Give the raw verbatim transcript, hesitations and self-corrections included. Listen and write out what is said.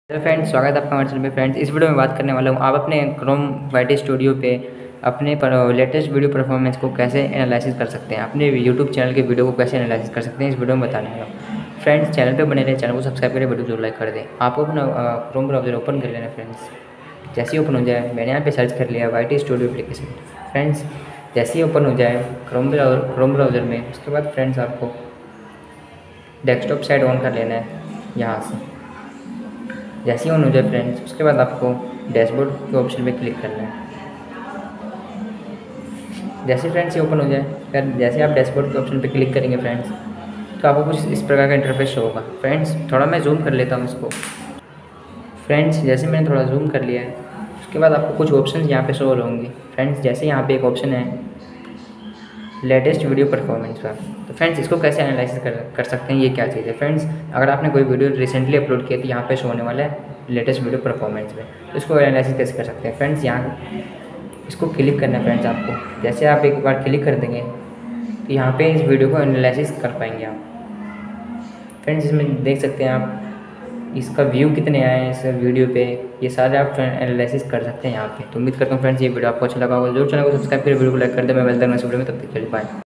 Hello friends, स्वागत है आपका हमारे चैनल में। फ्रेंड्स, इस वीडियो में बात करने वाला हूँ आप अपने क्रोम वाईटी स्टूडियो पे अपने लेटेस्ट वीडियो परफॉर्मेंस को कैसे एनालिसिस कर सकते हैं, अपने यूट्यूब चैनल के वीडियो को कैसे एनालिसिस कर सकते हैं, इस वीडियो में बताने वाला हूँ। फ्रेंड्स, चैनल पे बने रहे, चैनल को सब्सक्राइब करें, वीडियो को लाइक कर दें। आपको अपना क्रोम ब्राउज़र ओपन कर लेना है। फ्रेंड्स, जैसे ही ओपन हो जाए, मैंने यहाँ पर सर्च कर लिया वाईटी स्टूडियो एप्लीकेशन। फ्रेंड्स, जैसे ही ओपन हो जाए क्रोम ब्राउज़र क्रोम ब्राउज़र में, उसके बाद फ्रेंड्स आपको डेस्कटॉप साइड ऑन कर लेना है यहाँ से। जैसे ही ऑन हो जाए फ्रेंड्स, उसके बाद आपको डैशबोर्ड के ऑप्शन पे क्लिक करना है। जैसे फ्रेंड्स ये ओपन हो जाए, फिर जैसे आप डैशबोर्ड के ऑप्शन पे क्लिक करेंगे फ्रेंड्स, तो आपको कुछ इस प्रकार का इंटरफेस शो होगा। फ्रेंड्स, थोड़ा मैं जूम कर लेता हूँ इसको। फ्रेंड्स, जैसे मैंने थोड़ा जूम कर लिया है, उसके बाद आपको कुछ ऑप्शन यहाँ पे शो होंगे। फ्रेंड्स, जैसे यहाँ पे एक ऑप्शन है लेटेस्ट वीडियो परफॉर्मेंस का, तो फ्रेंड्स इसको कैसे एनालाइसिस कर कर सकते हैं, ये क्या चीज़ है। फ्रेंड्स, अगर आपने कोई वीडियो रिसेंटली अपलोड किया तो यहाँ पे शो होने वाला है लेटेस्ट वीडियो परफॉर्मेंस में, तो इसको एनालाइसिस कैसे कर सकते हैं। फ्रेंड्स, यहाँ इसको क्लिक करना है। फ्रेंड्स, आपको जैसे आप एक बार क्लिक कर देंगे तो यहाँ पे इस वीडियो को एनालिसिस कर पाएंगे आप। फ्रेंड्स, इसमें देख सकते हैं आप इसका व्यू कितने आए हैं इस वीडियो पे, ये सारे आप एनालिसिस कर सकते हैं यहाँ पे। तो उम्मीद करता हूँ फ्रेंड्स ये वीडियो आपको अच्छा लगा होगा। जरूर चैनल को सब्सक्राइब करें, वीडियो को लाइक कर दें। मैं मिलता हूँ नेक्स्ट वीडियो में, तब तक के लिए बाय।